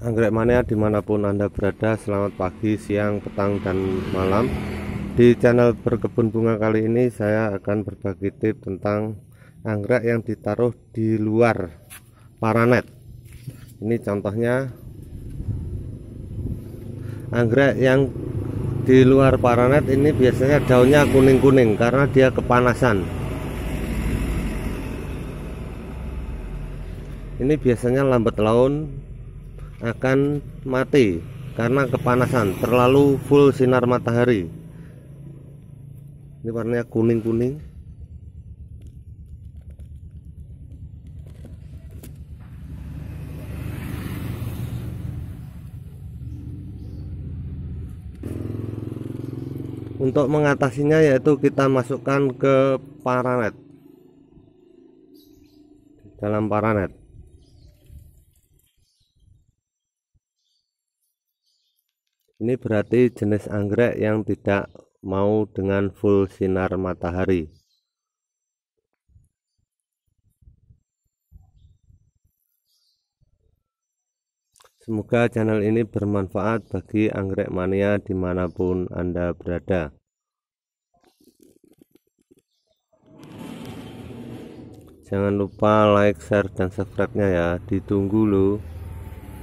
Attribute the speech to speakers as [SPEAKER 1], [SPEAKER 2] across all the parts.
[SPEAKER 1] Anggrek mania dimanapun Anda berada, selamat pagi, siang, petang, dan malam. Di channel Berkebun Bunga kali ini saya akan berbagi tips tentang anggrek yang ditaruh di luar paranet. Ini contohnya anggrek yang di luar paranet. Ini biasanya daunnya kuning-kuning karena dia kepanasan. Ini biasanya lambat laun akan mati karena kepanasan, terlalu full sinar matahari. Ini warnanya kuning-kuning. Untuk mengatasinya yaitu kita masukkan ke paranet, dalam paranet. Ini berarti jenis anggrek yang tidak mau dengan full sinar matahari. Semoga channel ini bermanfaat bagi anggrek mania dimanapun Anda berada. Jangan lupa like, share, dan subscribe-nya ya, ditunggu loh.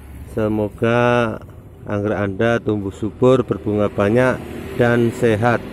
[SPEAKER 1] Semoga anggrek Anda tumbuh subur, berbunga banyak, dan sehat.